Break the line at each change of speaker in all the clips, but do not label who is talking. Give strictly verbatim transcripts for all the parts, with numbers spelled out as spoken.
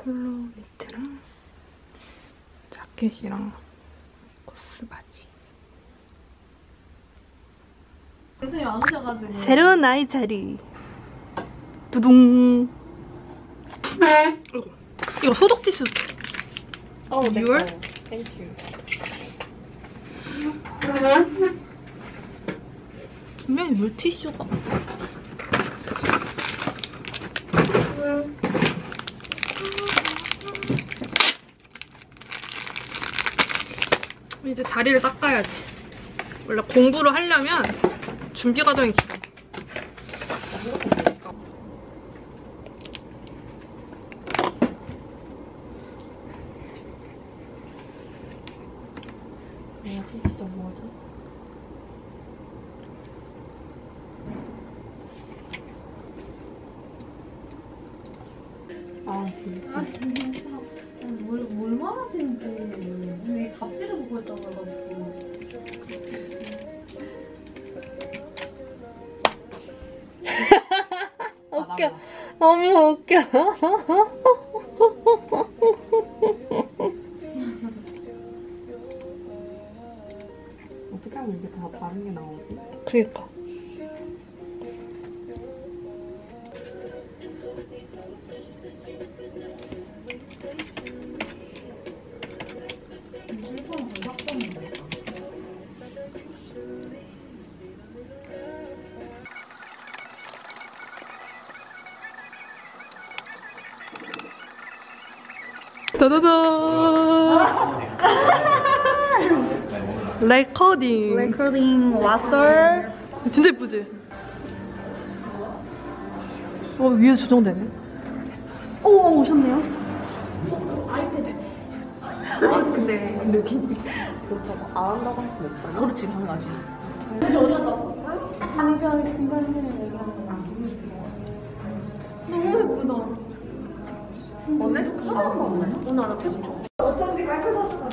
폴로 니트랑 자켓이랑 코스 바지.
교수님 안 오셔가지고.
새로운 나이 자리. 두둥. 이거 이거 소독 티슈.
어, 네.
유월?
땡큐.
분명히 물티슈가. 이제 자리를 닦아야지. 원래 공부를 하려면 준비 과정이 길어.
진짜 뭐지? 아, 진짜. 뭘, 뭘 말하시는지. 왜 잡지를 보고 있다고 해가지고.
웃겨. 너무 웃겨.
어떻게 하면 이렇게 다 다른 게 나오지?
그니까. 다다다. 레코딩.
레코딩 왔어.
진짜 예쁘지? 어, 위에서 조정되네.
오, 오셨네요. 아이패드. 아, 근데 느낌이 그렇다고 안 한다고 할 수는 없잖아. 그렇지, 당연하지. 진짜 어디 갔다 왔어? 아니, 저 공간에는 얘기하는 거. 너무 예쁘다. 오늘? 하나도 없나요? 오늘 하나 계속 줘. 어쩐지 깔끔하다.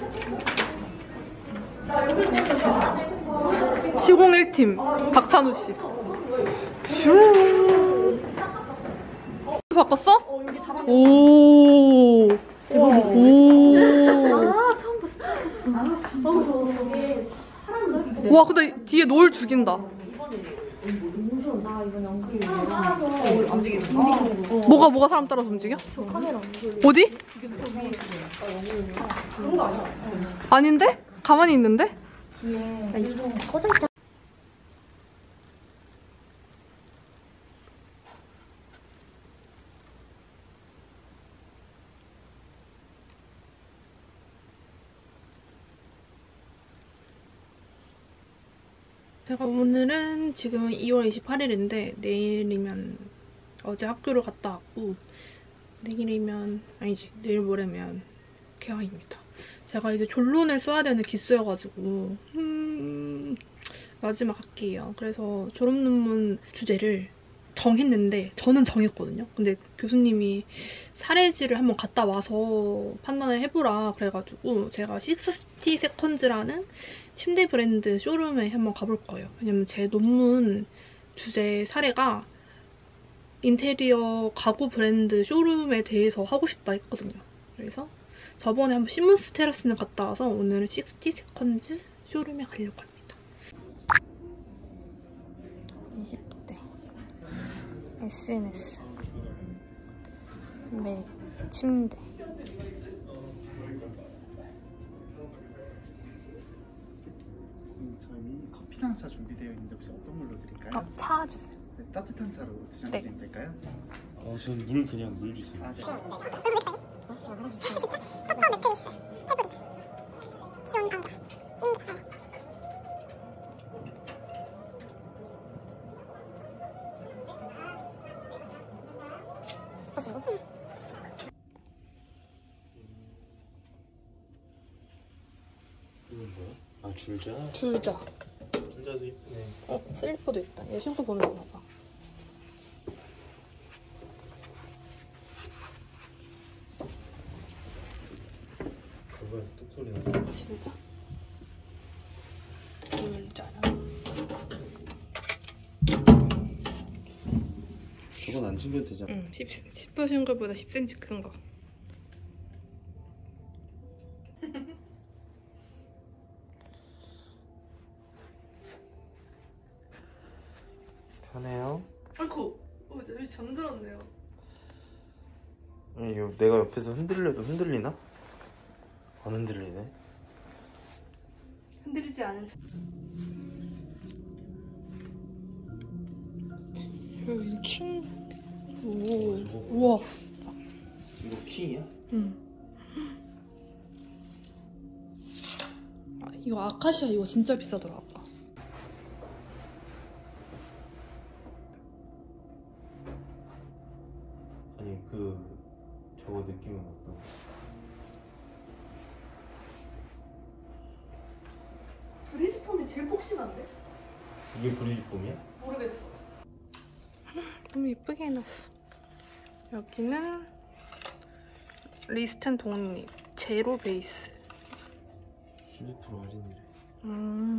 시공일 팀 박찬우 씨. 바꿨어? 오. 오.
아, 처음 봤어, 처음 봤어. 아, 진짜.
와, 근데 뒤에 노을 죽인다.
나 이번 연극이 어, 움직이는 거.
뭐가 뭐가 사람 따라서 움직여?
카메라
어디?
그런 거 아니야?
아닌데? 가만히 있는데?
뒤에 꺼져 있잖아.
제가 오늘은 지금 이월 이십팔일인데 내일이면 어제 학교를 갔다 왔고 내일이면 아니지 내일 모레면 개강입니다. 제가 이제 졸론을 써야 되는 기수여가지고 음, 마지막 학기예요. 그래서 졸업논문 주제를 정했는데 저는 정했거든요. 근데 교수님이 사례지를 한번 갔다 와서 판단을 해보라 그래가지고 제가 식스티 세컨즈라는 침대 브랜드 쇼룸에 한번 가볼 거예요. 왜냐면 제 논문 주제 사례가 인테리어 가구 브랜드 쇼룸에 대해서 하고 싶다 했거든요. 그래서 저번에 한번 시몬스 테라스는 갔다 와서 오늘은 식스티 세컨즈 쇼룸에 가려고 합니다. 이십 대 에스엔에스 매 침대
저희 커피랑 차 준비되어 있는데 혹시 어떤 걸로 드릴까요?
어, 차 주세요.
네, 따뜻한 차로 두 잔
네.
드리면 될까요?
어, 저는 물 그냥 물 주세요.
아, 네.
이건 뭐야? 아, 줄자?
줄자.
줄자도 이쁘네.
어, 슬리퍼도 있다. 얘 신고 보면 되나 봐.
그거에 뚝 소리 나죠?
진짜? 줄자야.
그건 안 챙겨도 되잖아.
응, 십, 십 호 싱글보다 십 센티미터 큰 거.
하네요.
아이고, 어, 여기 잠들었네요.
아니 이거 내가 옆에서 흔들려도 흔들리나? 안 흔들리네.
흔들리지 않은. 여기 킹. 오, 우와.
이거 킹이야?
응. 아, 이거 아카시아 이거 진짜 비싸더라 아까.
아니 그 저거 느낌은 어떤?
브리즈폼이 제일 폭신한데?
이게 브리즈폼이야?
모르겠어. 너무 예쁘게 해놨어. 여기는 리스텐 독립 제로 베이스.
십이 퍼센트 할인이래.
음.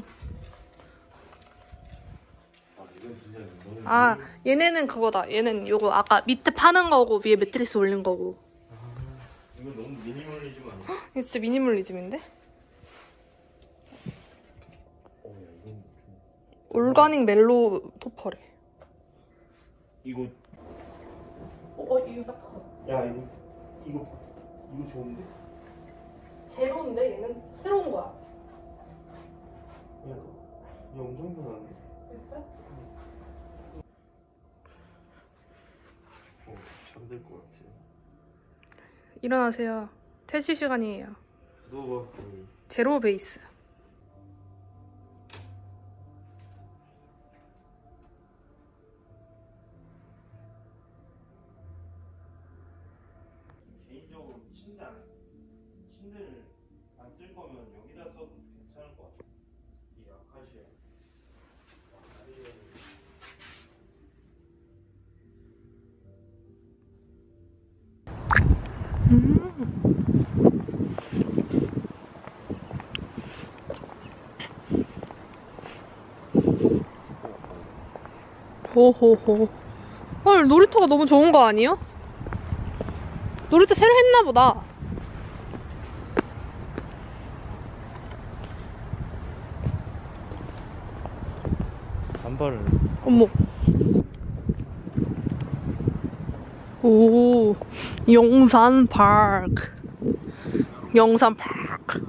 아 이건 진짜 너무.
아 얘네는 그거다. 얘는 요거 아까 밑에 파는 거고 위에 매트리스 올린 거고.
아, 이거 너무 미니멀리즘 아니야?
이거 진짜 미니멀리즘인데?
어, 야 이건 좀.
올가닉 멜로우 토퍼래.
이거.
어, 어 이거 딱.
야 이거 이거 이거 좋은데?
제로인데 얘는 새로운 거야.
야 이거 엄청 편한데?
진짜?
어 잠들 것 같아.
일어나세요. 퇴실 시간이에요.
누워봐. 여기.
제로 베이스.
개인적으로 침대 안, 침대를 안 쓸 거면 여기다 써도 괜찮을 것 같아. 이 아카시아. 아카시아.
호호호. 헐, 놀이터가 너무 좋은 거 아니에요? 놀이터 새로 했나 보다.
단발을.
어머. 오, 용산 파크. 용산 파크.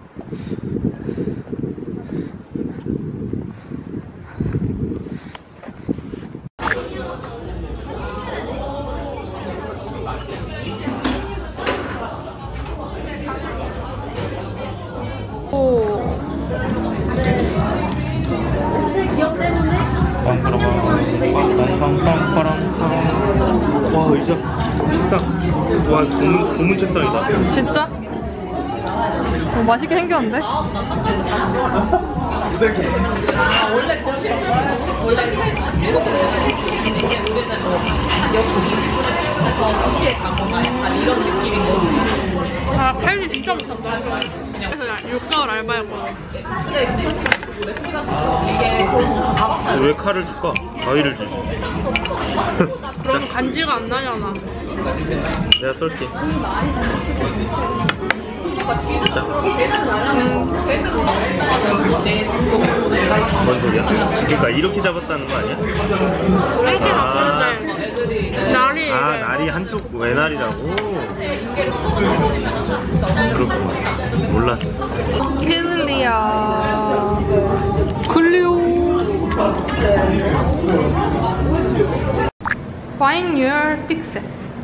오.
빵빵빵빵빵빵빵. 와 의자 책상. 와 고문 고문 책상이다.
진짜? 어, 맛있게 생겼는데? 아, 팔지 진짜 못한다. 그래서 육 개월 알바했거든.
왜 칼을 줄까? 가위를 주지.
그럼 간지가 안 나잖아.
내가 쏠게. 뭔 소리야? 그러니까 이렇게 잡았다는 거 아니야?
이렇게 바꾸는데 날이
아
이게
날이 한쪽 외날이라고? 그렇구나. 몰랐어.
케들리야 클리오 Find your pixel.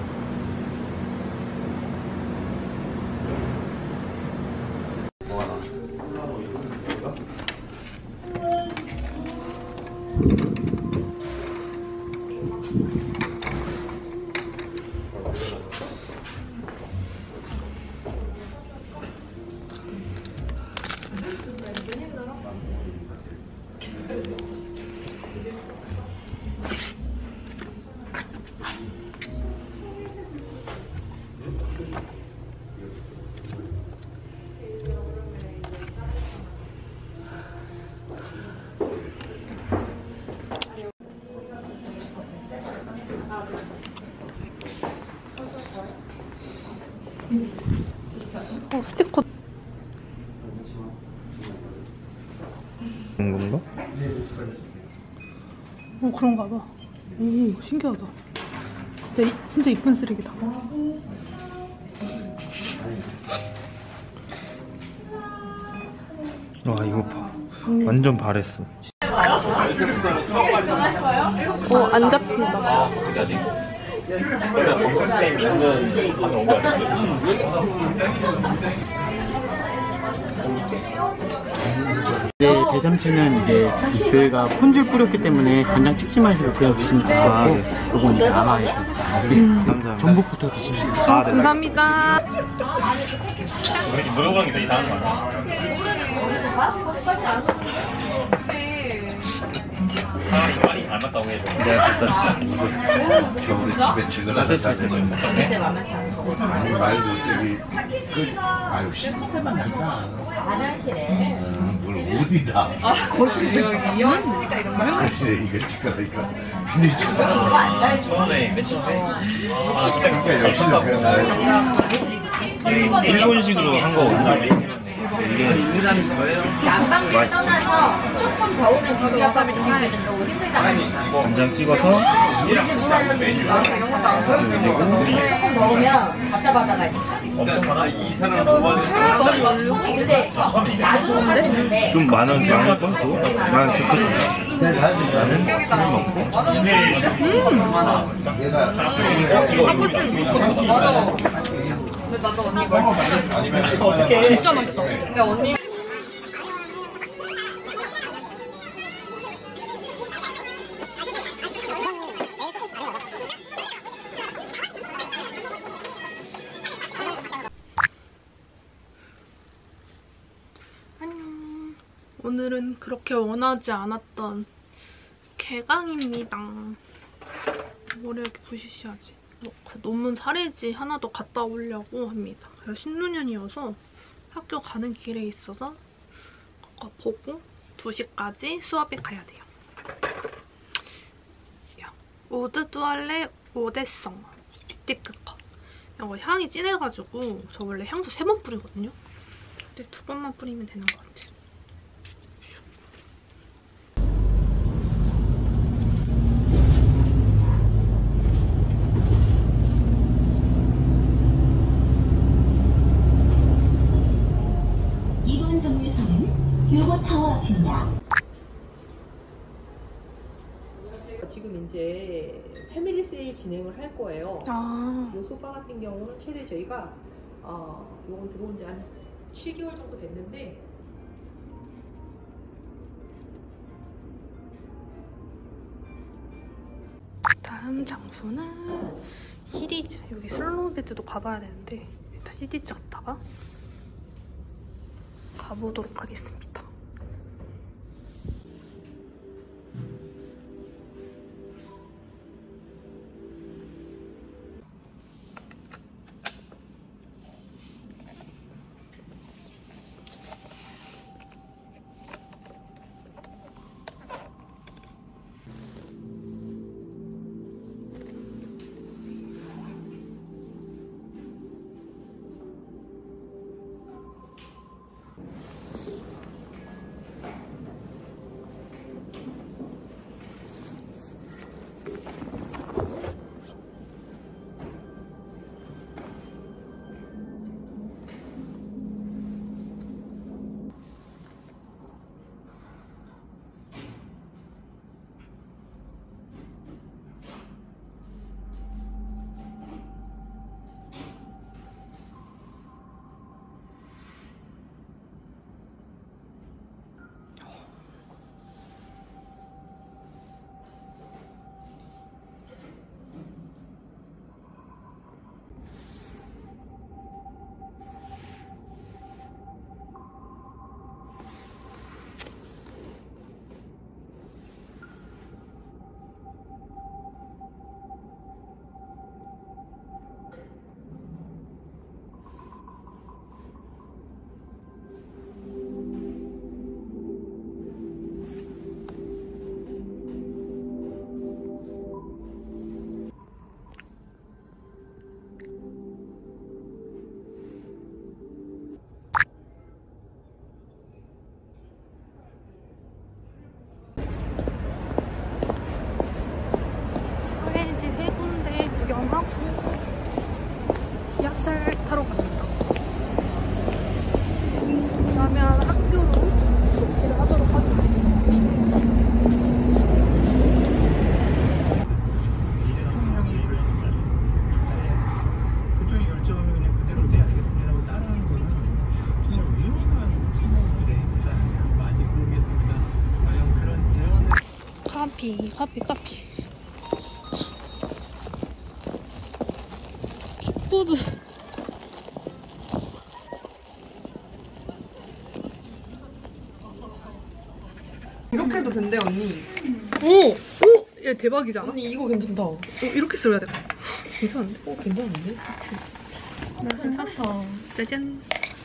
어, 스티커.
그런 건가?
어 그런가 봐. 오 신기하다. 진짜 이- 진짜 이쁜 쓰레기다.
와 이거 봐. 완전 바랬어.
어안 잡힌다.
네, 대장치는 이제 이 교회가 폰줄 뿌렸기 때문에 간장 찍지 마시고 그냥 드시면 될
아,
거고,
네.
요건 이제 남아요.
감사합니다.
전복부터 드시면 돼요.
아, 네.
감사합니다.
무용광이 더 이상한 거 아니야? 사람이 많이 닮았다고 해도 내가 갖다 줄게.
겨울에 집에 çıkı라다 되면 아니 말고 저기 그 아유 씨
화장실에
뭘 어디다 거실에 이거 çık으니까 근데 저
이거 안 달지.
처음에 맨 처음에 아
그러니까 역시나 그냥
일본식으로 한 거거든요. 이게
난방비 떠나서 조금 더우면 기계압밥이 좀 힘들던데 오고 힘들다 하니까.
간장 찍어서
우리 집 문화는 되니까 조금 더우면 갖다 받아가니까.
이 사람
근데 나도 똑같은데
좀 많은 많을 걸 또? 난 좋겠다. 나는 술 먹고
어떻게
진짜 맛있어. 안녕. 오늘은 그렇게 원하지 않았던 개강입니다. 머리 이렇게 부시시하지. 어, 그 논문 사례지 하나 더 갔다 오려고 합니다. 그래서 신노년이어서 학교 가는 길에 있어서 그거 보고 두 시까지 수업에 가야 돼요. 야, 오드 뚜알레 오데성 빅티크 컷. 이거 향이 진해가지고 저 원래 향수 세 번 뿌리거든요. 근데 두 번만 뿌리면 되는 것 같아요.
이번 정류소는 요거타워 앞입니다.
지금 이제 패밀리 세일 진행을 할 거예요.
아,
요 소파 같은 경우는 최대 저희가 어, 요건 들어온 지 한 칠 개월 정도 됐는데
다음 장소는 시리즈. 여기 슬로우 베드도 가봐야 되는데 일단 시리즈 갔다가 가보도록 하겠습니다. 햇살 타러 갑시다. 그러면 학교로 복귀를 하도록 하겠습니다.
그쪽의 결정을 그냥 그대로 네 알겠습니다 하고 따르는 거는 정말 위험한 참여들의 행태지 않을까 아직 모르겠습니다. 과연 그런 제언을
커피, 커피, 커피. 킥보드.
이렇게 해도 된대 언니.
오! 오! 얘 대박이잖아.
언니 이거 괜찮다.
오, 이렇게 써야 돼. 괜찮은데?
어 괜찮은데?
그치. 나 샀어. 짜잔.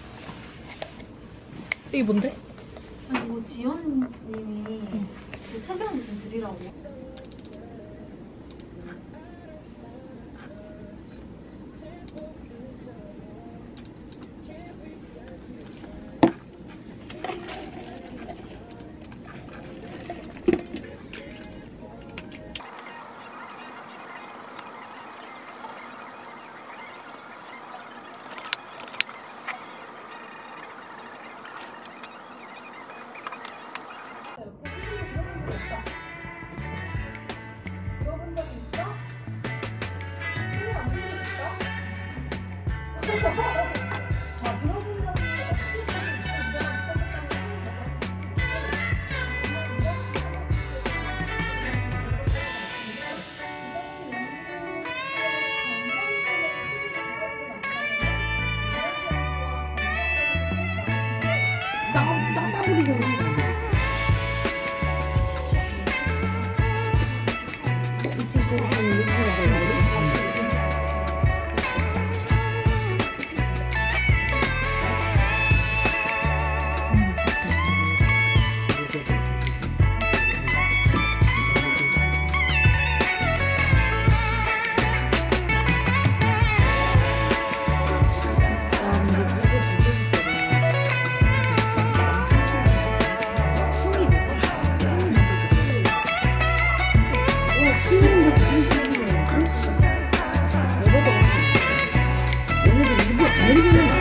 이게 뭔데?
아니 뭐 지연님이 그 체면 좀 드리라고.
얘네들 일부러 내리기는